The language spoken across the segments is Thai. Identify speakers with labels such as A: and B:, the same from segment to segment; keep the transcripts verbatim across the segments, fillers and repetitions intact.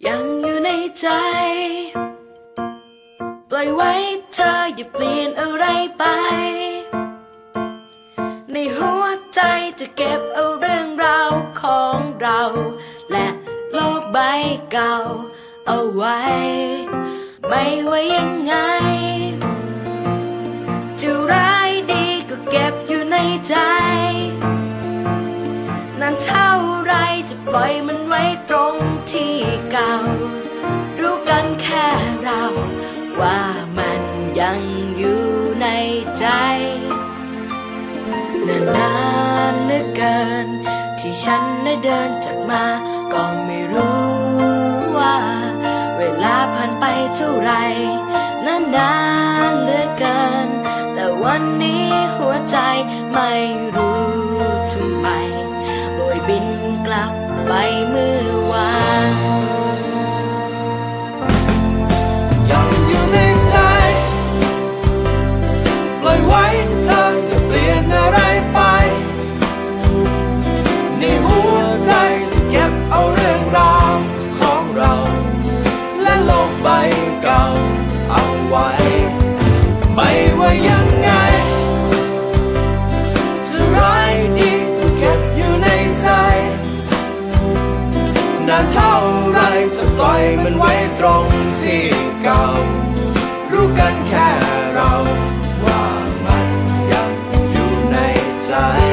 A: ยังอยู่ในใจปล่อยไว้เธออย่าเปลี่ยนอะไรไปในหัวใจจะเก็บเอาเรื่องราวของเราและโลกใบเก่าเอาไว้ไม่ว่ายังไงจะร้ายดีก็เก็บอยู่ในใจนานเท่าไรจะปล่อยมันไว้ตรงที่เก่ารู้กันแค่เราว่ามันยังอยู่ในใจนานนานเหลือเกินที่ฉันได้เดินจากมาก็ไม่รู้ว่าเวลาผ่านไปเท่าไรนานนานเหลือเกินแต่วันนี้หัวใจไม่รู้ทำไมโบยบินกลับไปเมื่อวาน
B: ยังอยู่ในใจปล่อยไว้เธออย่าเปลี่ยนอะไรไปในหัวใจจะเก็บเอาเรื่องราวของเราและโลกใบเก่าเอาไว้ไม่ว่ายังไงจะร้ายดีก็เก็บอยู่ในใจนานเท่าไรจะปล่อยมันไว้ตรงที่เก่ารู้กันแค่เราว่ามันยังอยู่ในใจ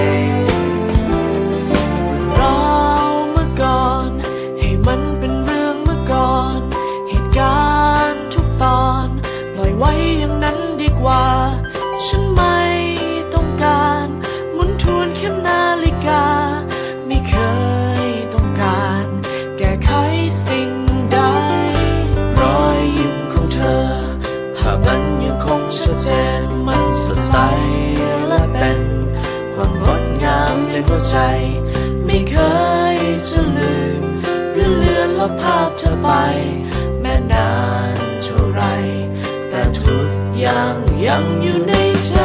C: เราเมื่อก่อนให้มันเป็นเรื่องเมื่อก่อนเหตุการณ์ทุกตอนปล่อยไว้อย่างนั้นดีกว่าฉันไม่ต้องการหมุนทวนเข็มนาฬิกาไม่เคยต้องการแก้ไขสิ่งใดรอยยิ้มของเธอภาพนั้นยังคงชัดเจนมันสดใสและเป็นความงดงามในหัวใจไม่เคยจะลืมหรือเลือนลบภาพเธอไปแม้นานเท่าไรแต่ทุกอย่างยังอยู่ในใจ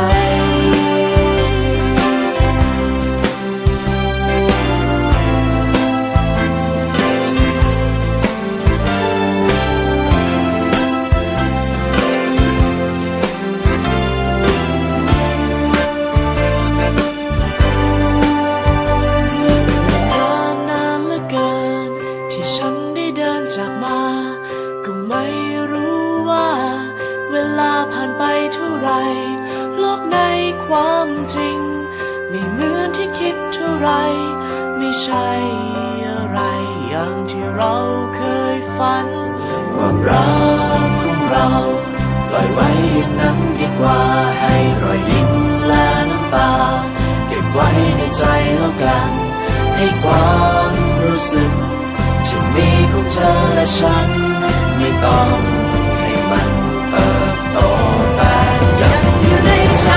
C: จากมาก็ไม่รู้ว่าเวลาผ่านไปเท่าไรโลกในความจริงไม่เหมือนที่คิดเท่าไรไม่ใช่อะไรอย่างที่เราเคยฝันความรักของเราปล่อยไว้อย่างนั้นดีกว่าให้รอยยิ้มและน้ำตาเก็บไว้ในใจแล้วกันให้ความรู้สึกจะมีของเธอและฉันไม่ต้องให้มันเติบโตแต่ยังอยู่ในใจ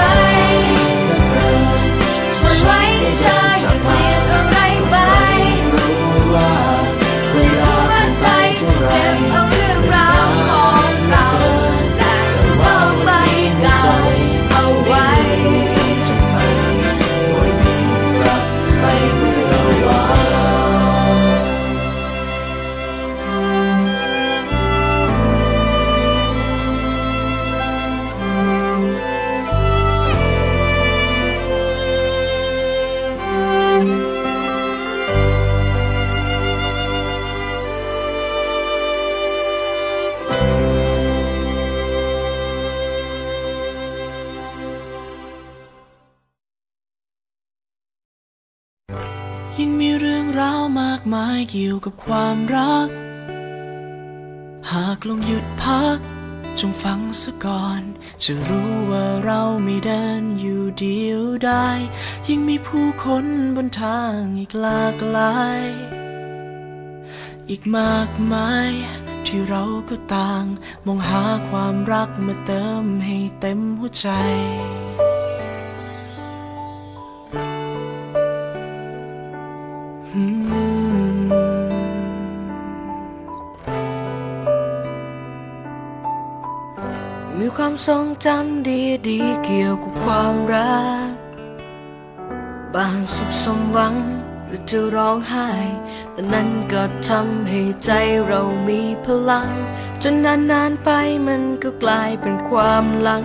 C: ปล่อยไว้เธออย่าเปลี่ยนอะไรไปรู้ว่าเวลาผ่านไปเท่าไรเก็บเอาเรื่องราวของเราและโลกใบเก่าเอาไว้จะไม่โวยบินกลับไปเมื่อวานยังมีเรื่องราวมากมายเกี่ยวกับความรักหากลองหยุดพักจงฟังซะก่อนจะรู้ว่าเราไม่เดินอยู่เดียวได้ยังมีผู้คนบนทางอีกหลากหลายอีกมากมายที่เราก็ต่างมองหาความรักมาเติมให้เต็มหัวใจ
A: มีความทรงจำดีๆเกี่ยวกับความรักบางสุขสมหวังหรือจะร้องไห้แต่นั้นก็ทำให้ใจเรามีพลังจนนานๆไปมันก็กลายเป็นความหลัง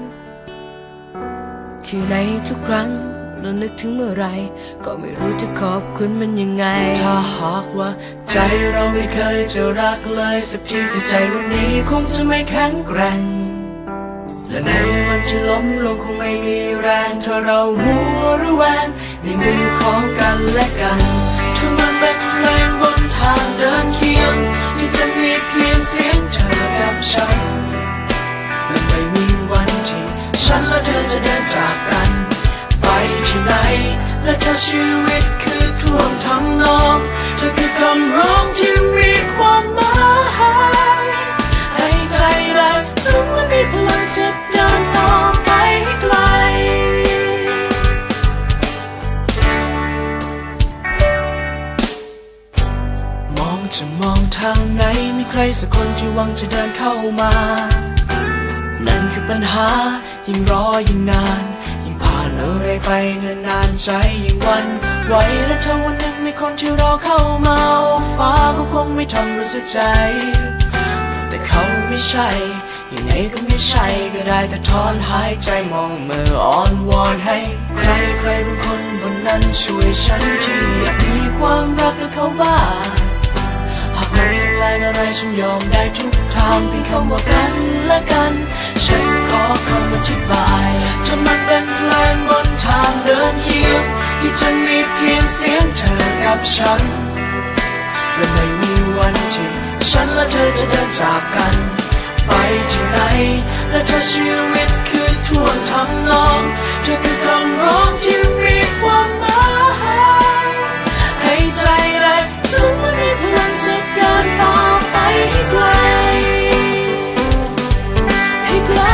A: ที่ในทุกครั้งเรานึกถึงเมื่อไรก็ไม่รู้จะขอบคุณมันยังไง
C: ถ้าหากว่าใจเราไม่เคยจะรักเลยสักทีที่ใจวันนี้คงจะไม่แข็งแกร่งและในวันที่ล้มลงคงไม่มีแรงถ้าเรามัวระแวงในมือของกันและกันถ้ามันเป็นเพลงบนทางเดินเคียงที่จะมีเพียงเสียงเธอกับฉันและไม่มีวันที่ฉันและเธอจะเดินจากกันไปที่ไหนและถ้าชีวิตคือท่วงทำนองเธอคือคำร้องที่มีความหมายให้ใจได้ซึ้งและมีพลังจะเดินต่อไปให้ไกลมองจะมองทางไหนมีใครสักคนที่หวังจะเดินเข้ามานั่นคือปัญหายิ่งรอยิ่งนานผ่านอะไรไปนานๆใจยิ่งวันไหวและถ้าวันหนึ่งมีคนที่รอเข้ามาฟ้าก็คงไม่ทำรู้สึกใจแต่เขาไม่ใช่ยังไงก็ไม่ใช่ก็ได้แต่ถอนหายใจมองมืออ่อนวอนให้ใครใครบางคนบนนั้นช่วยฉันที่อยากมีความรักกับเขาบ้างหากมันต้องแลกอะไรฉันยอมได้ทุกทางเพียงคำว่ากันและกันฉันขอคำอธิบายถ้ามันเป็นเพลงบนทางเดินเคียงที่จะมีเพียงเสียงเธอกับฉันและไม่มีวันที่ฉันและเธอจะเดินจากกันไปที่ไหนและถ้าชีวิตคือท่วงทำนองเธอคือคำร้องที่มีความหมายให้ใจได้ซึ้งและมีพลังจะเดินต่อไปให้ไกลให้ไกล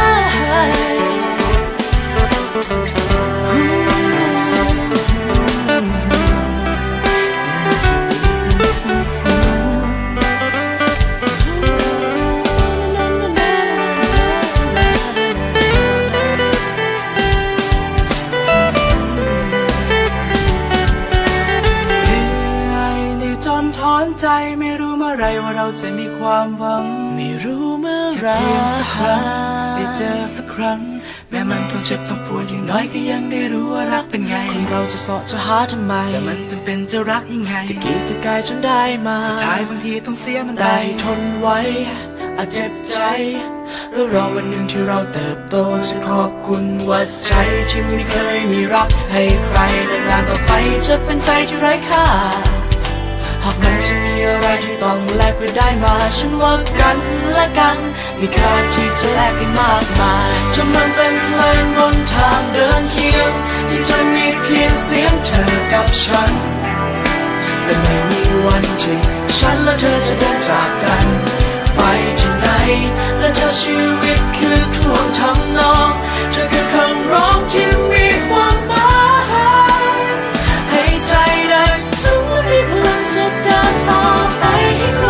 C: ใจไม่รู้เมื่อไรว่าเราจะมีความหวังไม่รู้เมื่อไรได้เจอสักครั้งแม้มันต้องเจ็บต้องปวดอย่างน้อยก็ยังได้รู้ว่ารักเป็นไงคนเราจะเสาะจะหาทำไมแต่มันจำเป็นจะรักยังไงตะกี้ตะกายจนได้มาสุดท้ายบางทีต้องเสียมันได้ทนไว้อาจเจ็บใจแล้วรอวันหนึ่งที่เราเติบโตจะขอบคุณว่าใจที่ไม่เคยมีรับให้ใครนานๆต่อไปจะเป็นใจที่ไร้ค่าหากมันจะมีอะไรที่ต้องแลกไปได้มาฉันว่ากันและกันมีค่าที่จะแลกกันมากมายถ้ามันเป็นเพลงบนทางเดินเคียงที่จะมีเพียงเสียงเธอกับฉันและไม่มีวันที่ฉันและเธอจะเดินจากกันไปที่ไหนและถ้าชีวิตคือท่วงทำนองเธอคือคำร้องที่มีความหมายให้ใจได้ซึ้งและมีพลังจะเดินต่อไปให้ไกล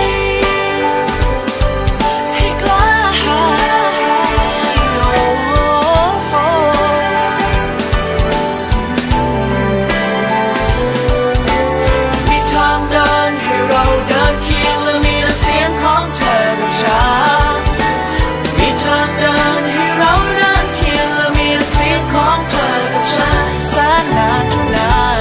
C: ให้ไกลมีทางเดินให้เราเดินเคียงและมีแต่เสียงของเธอกับฉันมีทางเดินให้เราเดินเคียงและมีแต่เสียงของเธอกับฉันแสนนานเท่านาน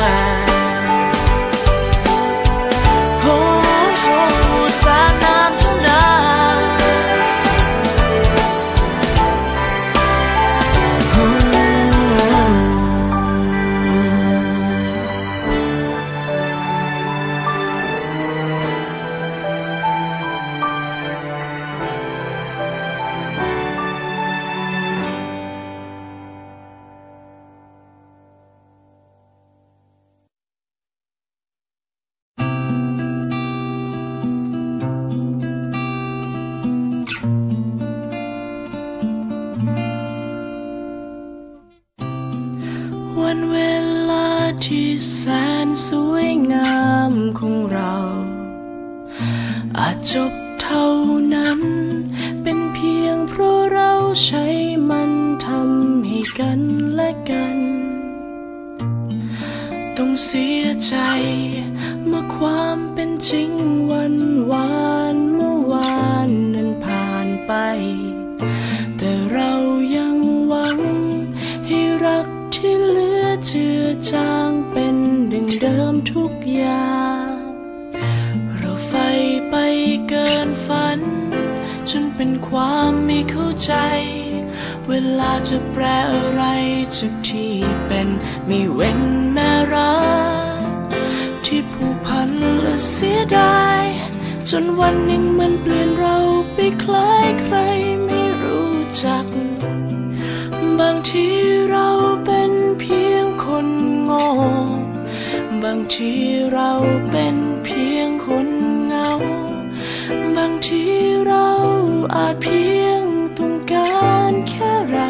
C: วันเวลาที่แสนสวยงามของเราอาจจบเท่านั้นเป็นเพียงเพราะเราใช้มันทำให้กันและกันต้องเสียใจเมื่อความเป็นจริงวันวานเมื่อวานนั้นผ่านไปแต่เรายังหวังให้รักที่เหลือเจือจางเป็นดังเดิมทุกอย่างเราไฟไปเกินฝันจนเป็นความไม่เข้าใจเวลาจะแปลอะไรจากที่เป็นไม่เว้นแม้รักที่ผูกพันและเสียดายจนวันหนึ่งมันเปลี่ยนเราไปคล้ายใครไม่รู้จักบางทีเราเป็นเพียงคนโง่บางทีเราเป็นเพียงคนเหงาบางทีเราอาจเพียงต้องการแค่เรา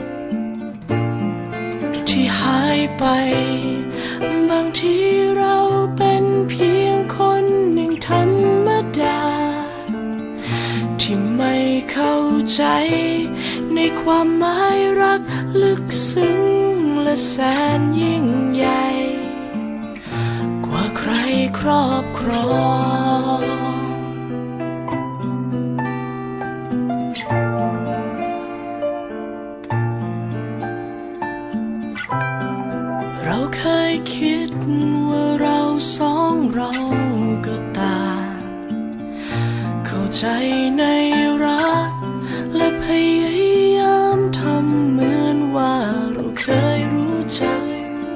C: ที่หายไปบางทีเราเป็นเพียงคนหนึ่งธรรมดาที่ไม่เข้าใจในความหมายรักลึกซึ้งและแสนยิ่งใหญ่กว่าใครครอบครองเราเคยคิดว่าเราสองเราก็ต่างเข้าใจในรักและพยายามทำเหมือนว่าเราเคยรู้จัก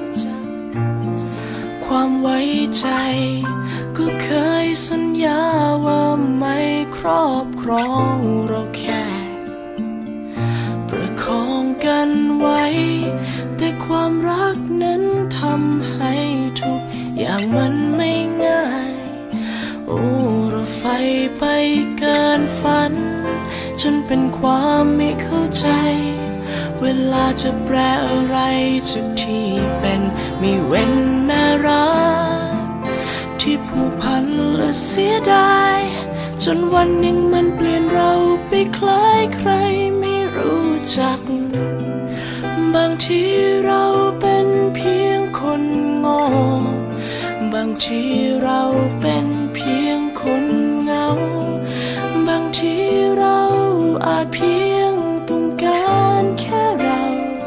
C: ความไว้ใจก็เคยสัญญาว่าไม่ครอบครองเราแค่ประคองกันไว้แต่ความรักนั้นทำให้ทุกอย่างมันไม่ง่ายโอ้เราไฟไปเกินฝันจนเป็นความไม่เข้าใจเวลาจะแปลอะไรจากที่เป็นไม่เว้นแม้รักที่ผูกพันและเสียดายจนวันหนึ่งมันเปลี่ยนเราไปคล้ายใครไม่รู้จักบางทีเราเป็นเพียงคนโง่บางทีเราเป็นเพียงคนเหงาบางทีเราอาจเพียงต้องการแค่เรา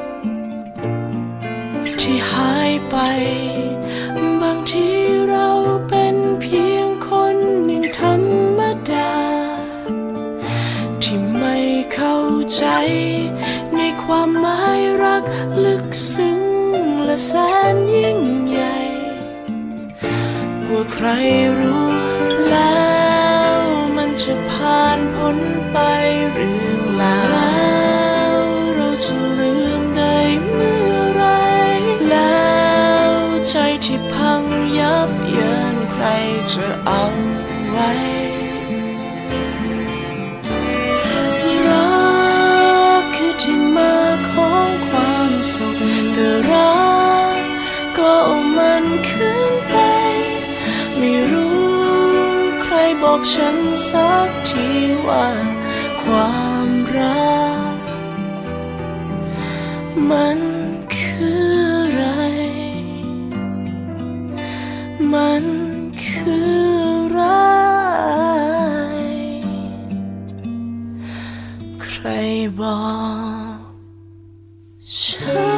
C: ที่หายไปบางทีเราเป็นเพียงคนหนึ่งธรรมดาที่ไม่เข้าใจในความหมายรักลึกซึ้งและแสนยิ่งใหญ่กว่าใครรู้แล้วมันจะผ่านพ้นไปหรือแล้วเราจะลืมได้เมื่อไรแล้วใจที่พังยับเยินใครจะเอาไว้รักคือที่มาของความสุขแต่รักก็เอามันคืนไปไม่รู้ใครบอกฉันสักทีว่าความรักมันคืออะไรมันคืออะไรใครบอกฉัน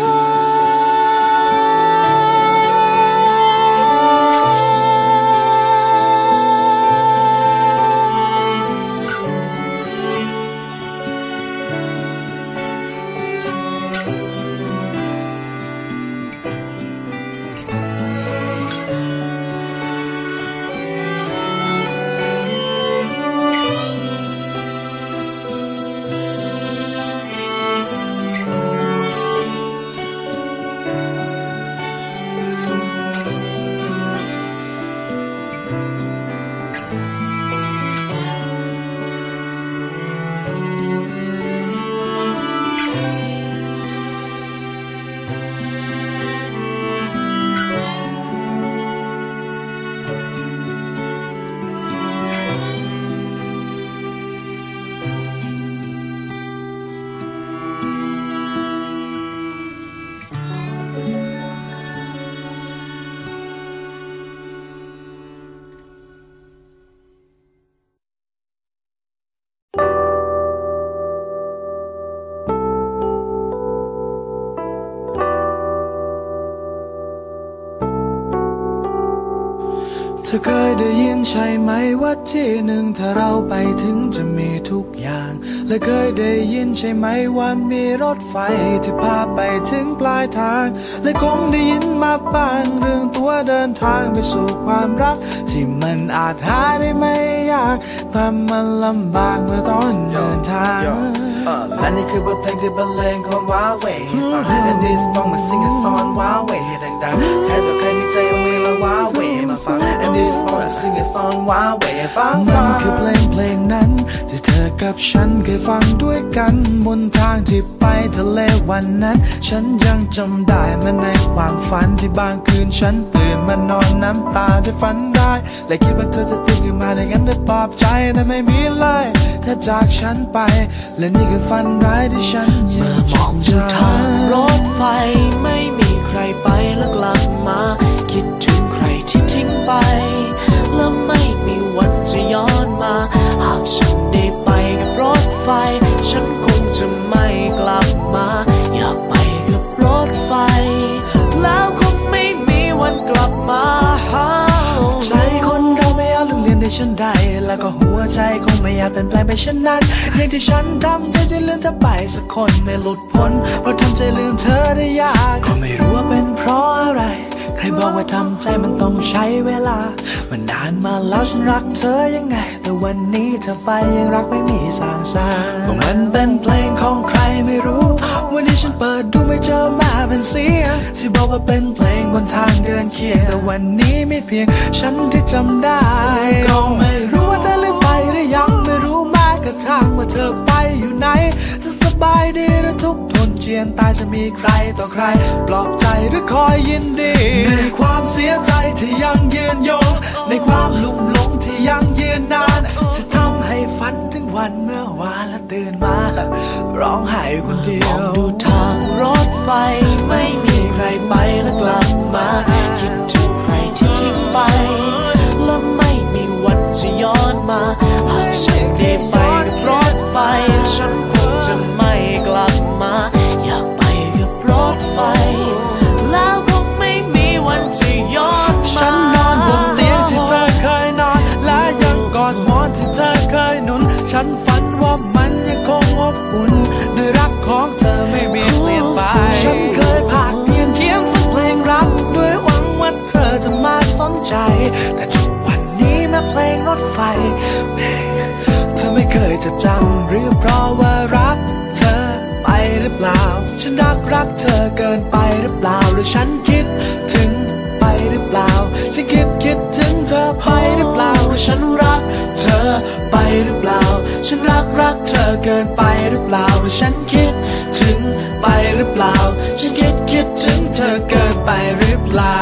B: อเคยได้ยินใช่ไหมว่าที่หนึ่งถ้าเราไปถึงจะมีทุกอย่างและเคยได้ยินใช่ไหมว่ามีรถไฟที่พาไปถึงปลายทางและคงได้ยินมาบ้างเรื่องตัวเดินทางไปสู่ความรักที่มันอาจหาได้ไม่ยากแต่มันลำบากเมื่อตอนเดินทางและนี่คือบทเพลงที่บรรเลงความว้าเหวให้ฟัง And this song มา sing a song ว้าเหวให้ดังๆแค่ตัวใครมีใจเอาเวลาว้าเหวมาฟัง And this song มา sing a song ว้าเหวให้ฟังมันคือเพลงเพลงนั้นที่เธอกับฉันเคยฟังด้วยกันบนทางที่ไปทะเลวันนั้นฉันยังจำได้มันในความฝันที่บางคืนฉันตื่นมานอนน้ำตาได้ฝันได้และคิดว่าเธอจะตื่นขึ้นมาได้งั้นได้ปลอบใจแต่ไม่มีเลยเธอจากฉันไปและนี่คือฝันร้ายที่ฉันยังจดจำทาง
C: รถไฟไม่มีใครไปแล้วกลับมาคิดถึงใครที่ทิ้งไปและไม่มีวันจะย้อนมาหากฉันได้ไปกับรถไฟฉันคงจะไม่กลับมาอยากไปกับรถไฟแล้วคงไม่มีวันกลับมาใจคนเราไม่อาจลืมเรียนได้ฉันใดแล้วก็หัวใจคงไม่อยากเปลี่ยนแปลงไปเช่นนั้นอย่างที่ฉันทำใจจะลืมเธอไปสักคนไม่หลุดพ้นเพราะทำใจลืมเธอได้ยากก็ไม่รู้ว่าเป็นเพราะอะไรใครบอกว่าทำใจมันต้องใช้เวลามันนานมาแล้วฉันรักเธอยังไงแต่วันนี้เธอไปยังรักไม่มีสางสางก็มันเป็นเพลงของใครไม่รู้วันนี้ฉันเปิดดูไม่เจอมาเป็นเสียงที่บอกว่าเป็นเพลงบนทางเดินเคียงแต่วันนี้ไม่เพียงฉันที่จำได้ก็ไม่รู้ว่าเธอลืมไปหรือยังไม่รู้แม้กระทั่งว่าเธอไปอยู่ไหนจะสบายดีหรือทุกข์ทนเจียนตายจะมีใครต่อใครปลอบใจหรือคอยยินดีในความเสียใจที่ยังยืนยงในความลุ่มหลงที่ยังยืนนานจะทำให้ฝันถึงวันเมื่อวานและตื่นมาร้องไห้คนเดียวมองดูทางรถไฟไม่มีใครไปและกลับมาคิดถึงใครที่ทิ้งไปและไม่มีวันจะย้อนมาหากฉันได้ไปกับรถไฟฉันคงจะไม่กลับมาอยากไปกับรถไฟแล้วคงไม่มีวันจะย้อนมาฉันนอนบนเตียงที่เธอเคยนอนและยังกอดหมอนที่เธอเคยหนุนฉันฝันว่ามันยังคงอบอุ่นในรักของเธอไม่มีเปลี่ยนไปฉันเคยภาคเพียนเขียนสักเพลงรักด้วยหวังว่าเธอจะมาสนใจแต่ทุกวันนี้แม้เพลงรถไฟแม่เธอไม่เคยจะจำหรือเพราะว่ารักเธอไปหรือเปล่าฉันรักรักเธอเกินไปหรือเปล่าหรือฉันคิดถึงไปหรือเปล่าฉันคิดคิดถึงเธอไปหรือเปล่าหรือฉันรักเธอไปหรือเปล่าฉันรักรักเธอเกินไปหรือเปล่าหรือฉันคิดถึงไปหรือเปล่าฉันคิดคิดถึงเธอเกินไปหรือเปล่า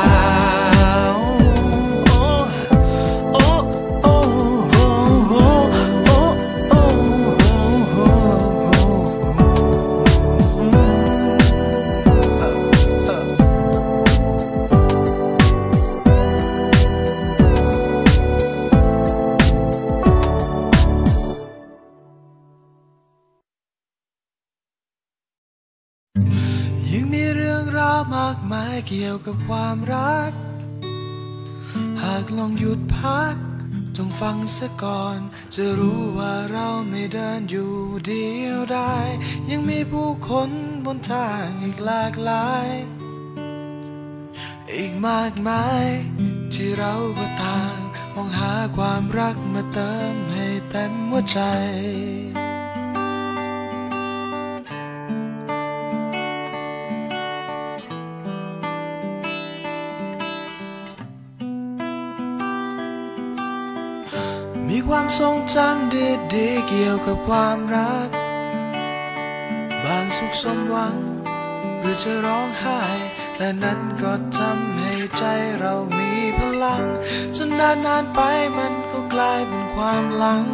C: ยังมีเรื่องราวมากมายเกี่ยวกับความรักหากลองหยุดพักจงฟังซะก่อนจะรู้ว่าเราไม่เดินอยู่เดียวดายยังมีผู้คนบนทางอีกหลากหลายอีกมากมายที่เราก็ต่างมองหาความรักมาเติมให้เต็มหัวใจมีความทรงจำดีๆเกี่ยวกับความรักบางสุขสมหวังหรือจะร้องไห้และนั้นก็ทำให้ใจเรามีพลังจนนานๆไปมันก็กลายเป็นความหลัง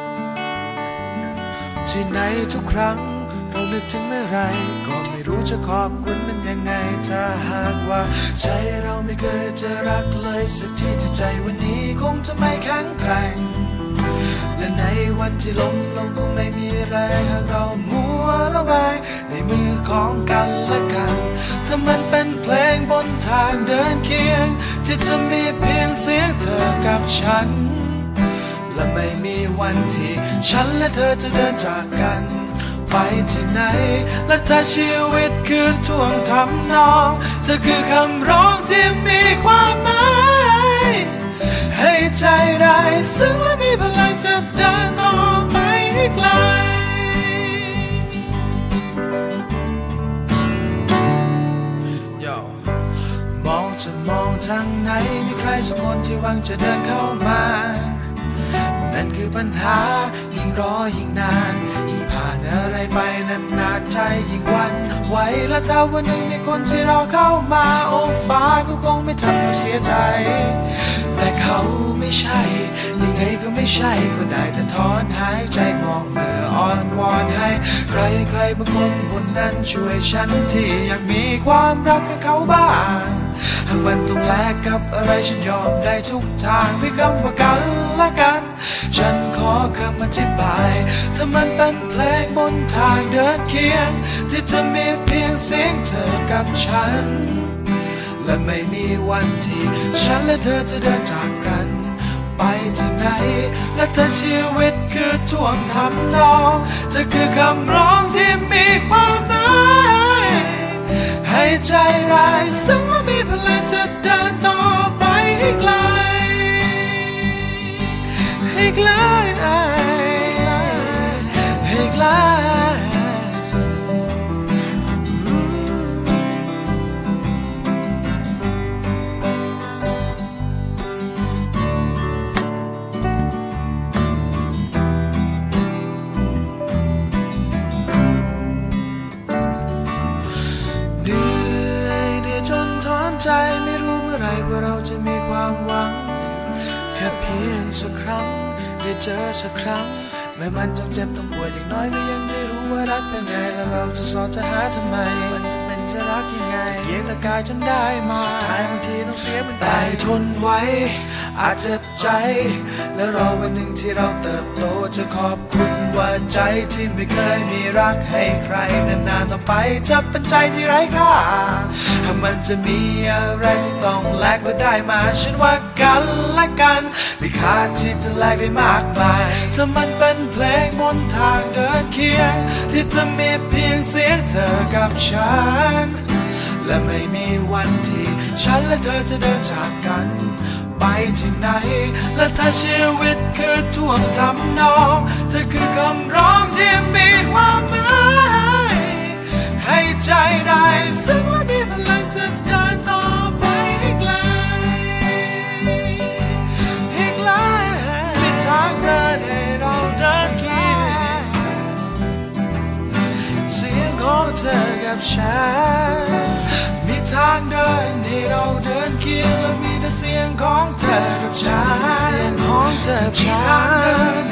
C: ที่ในทุกครั้งเรานึกถึงเมื่อไรก็ไม่รู้จะขอบคุณมันยังไงถ้าหากว่าใจเราไม่เคยจะรักเลยสักทีที่ใจวันนี้คงจะไม่แข็งแกร่งและในวันที่ล้มลงคงไม่มีแรงหากเรามัวระแวงในมือของกันและกันถ้ามันเป็นเพลงบนทางเดินเคียง
B: ที่จะมีเพียงเสียงเธอกับฉันและไม่มีวันที่ฉันและเธอจะเดินจากกันไปที่ไหนและถ้าชีวิตคือท่วงทำนองเธอคือคำร้องที่มีความหมายให้ใจได้ซึ้งและมีพลังจะเดินต่อไปให้ไกลมองจะมองทางไหนมีใครสักคนที่หวังจะเดินเข้ามานั่นคือปัญหายิ่งรอยิ่งนานยิ่งผ่านอะไรไปนานนานใจยิ่งหวั่นไหวและถ้าวันหนึ่งมีคนที่รอเข้ามาโอ้ฟ้าก็คงไม่ทำเราเสียใจแต่เขาไม่ใช่ยังไงก็ไม่ใช่ก็ได้แต่ถอนหายใจมองเมื่ออ่อนวอนให้ใครใครบางคนบนนั้นช่วยฉันที่อยากมีความรักกับเขาบ้างหากมันต้องแลกกับอะไรฉันยอมได้ทุกทางเพื่อคำว่ากันและกันฉันขอคำอธิบายถ้ามันเป็นเพลงบนทางเดินเคียงที่จะมีเพียงเสียงเธอกับฉันและไม่มีวันที่ฉันและเธอจะเดินจากกันไปที่ไหนและถ้าชีวิตคือท่วงทำนองเธอคือคำร้องที่มีความหมายให้ใจได้ซึ้งและมีพลังจะเดินต่อไปให้ไกลให้ไกลให้ไกลใจไม่รู้เมื่อไรว่าเราจะมีความหวังแค่เพียงสักครั้งได้เจอสักครั้งแม้มันต้องเจ็บต้องปวดอย่างน้อยก็ยังได้รู้ว่ารักเป็นไงแล้วเราจะสอนจะหาทำไมมันจะเป็นจะรักยังไงเกียงตะกายจนได้มาสุดท้ายบางทีต้องเสียมันไปแต่ทนไว้อาจเจ็บใจและรอวันหนึ่งที่เราเติบโตจะขอบคุณว่าใจที่ไม่เคยมีรักให้ใครนานๆต่อไปจะเป็นใจที่ไร้ค่าหากมันจะมีอะไรที่ต้องแลกเพื่อได้มาฉันว่ากันและกันมีค่าที่จะแลกได้มากมายถ้ามันเป็นเพลงบนทางเดินเคียงที่จะมีเพียงเสียงเธอกับฉันและไม่มีวันที่ฉันและเธอจะเดินจากกันไปที่ไหนและถ้าชีวิตคือท่วงทำนองเธอคือคำร้องที่มีความหมายให้ใจได้ซึ้งและมีพลังจะเดินต่อไปให้ไกลให้ไกลมีทางเดินให้เราเดินเคียงเสียงของเธอกับฉันมีทางเดินให้เราเดินเคียงและมีแต่เสียงของเธอกับฉันเสียงของเธอกับฉัน